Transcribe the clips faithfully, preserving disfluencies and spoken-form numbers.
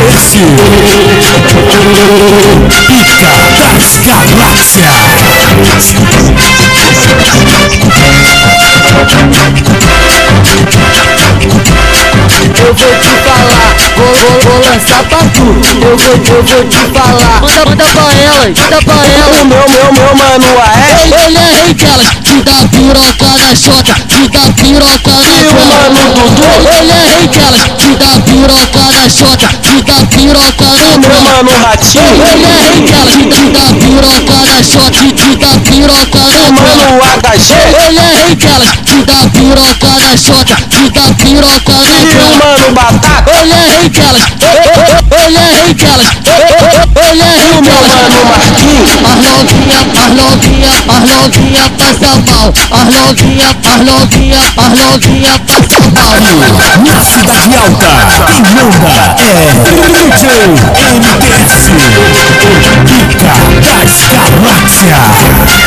esse? Pica das Galáxias. Eu vou te falar, vou, vou, vou lançar pra tu. Eu vou, eu vou te falar. Manda, manda pra elas, manda pra elas. O meu, meu, meu mano é. Ele, ele é rei delas, te dá piroca na chota, te dá piroca na E o mano Dudu? Ele é rei delas, te dá piroca na chota, te dá piroca na Meu mano Ratinho? Ele é rei delas, te dá piroca na chota, te dá piroca na O mano H G? Ele é rei delas, te dá piroca na chota, te dá piroca na E o mano Batata? Ele é rei delas, ele é rei delas, ele é rei O meu delas. mano Marquinhos? As novinha, as novinha, as novinha passa mal. As novinha, as novinha, as novinha passa mal. Na Cidade Alta, quem manda é D J M T S. Pica das Galáxias.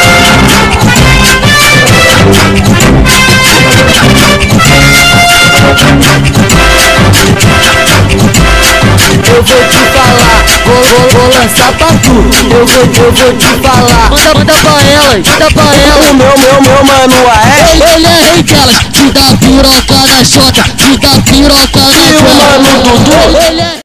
Eu vou te falar, vou, vou, vou lançar pra tu. Eu vou, eu vou te falar. Manda, manda pra elas, manda pra elas. O meu, meu, meu mano é. Ele, ele é rei delas, te dá piroca na chota, te dá piroca na E o mano Dudu? Ele é